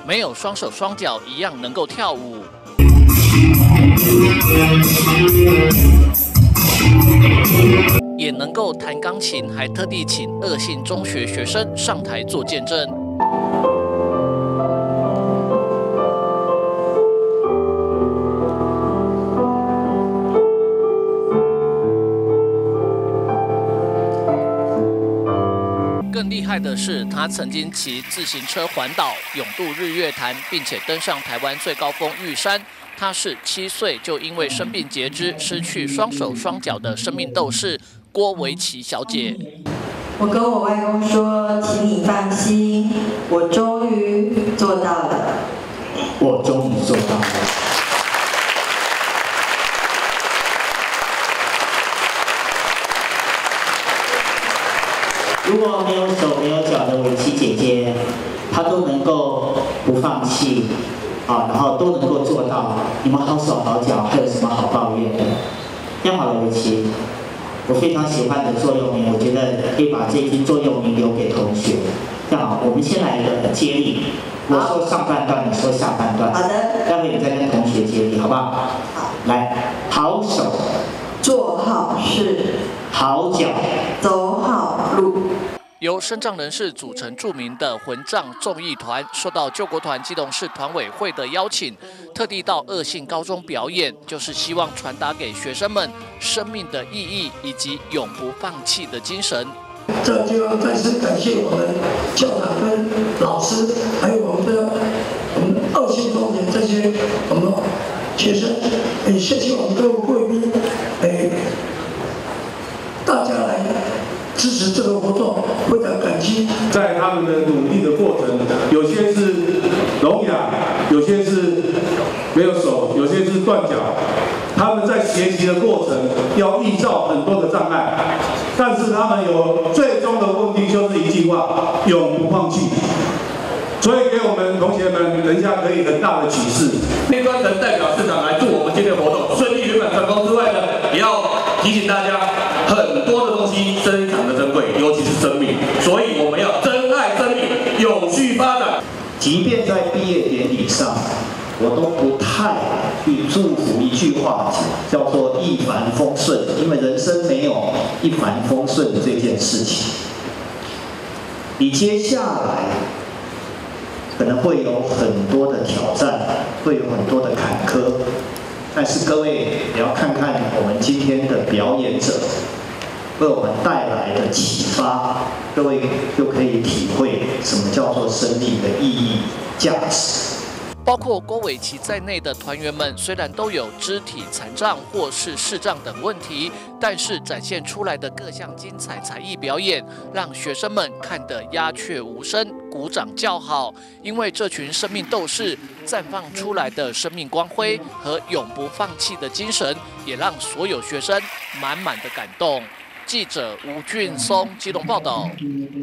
没有双手双脚一样能够跳舞。也能够弹钢琴，还特地请恶性中学学生上台做见证。更厉害的是，他曾经骑自行车环岛，勇渡日月潭，并且登上台湾最高峰玉山。她是7岁就因为生病截肢，失去双手双脚的生命斗士郭维琪小姐。 我跟我外公说，请你放心，我终于做到了。 我终于做到了。如果没有手没有脚的维琪姐姐，她都能够不放弃。然后都能够做到，你们好手好脚，还有什么好抱怨的？这样好了，维琪，我非常喜欢的座右铭，我觉得可以把这句座右铭留给同学。这样好，我们先来一个接力，我说上半段，你说下半段。 好的。 待会你再跟同学接力，好不好？好。来，好手， 做好事， 好脚， 走好路。 由身障人士组成著名的混障综艺团，受到救国团基隆市团委会的邀请，特地到恶性高中表演，就是希望传达给学生们生命的意义以及永不放弃的精神。 这就要再次感谢我们校长跟老师，还有我们恶性中的这些我们学生，也谢谢我们各位贵宾，大家来支持这个活动，非常感激。 在他们的努力的过程，有些是聋哑，有些是没有手，有些是断脚。他们在学习的过程要遇到很多的障碍，但是他们有最终的目的就是一句话：永不放弃。所以给我们同学们等一下可以很大的启示。 内专程代表市长来祝我们今天的活动顺利圆满成功之外呢，也要提醒大家，很多的东西非常的珍贵，尤其是生命，所以我们要珍爱生命，永续发展。 即便在毕业典礼上，我都不太去祝福一句话，叫做一帆风顺，因为人生没有一帆风顺的这件事情。你接下来可能会有很多的挑战，会有很多的坎坷，但是各位也要看看我们今天的表演者为我们带来的启发，各位就可以体会什么叫做生命的意义、价值。 包括郭维琪在内的团员们，虽然都有肢体残障或是视障等问题，但是展现出来的各项精彩才艺表演，让学生们看得鸦雀无声，鼓掌叫好。因为这群生命斗士绽放出来的生命光辉和永不放弃的精神，也让所有学生满满的感动。记者吴俊松基隆报道。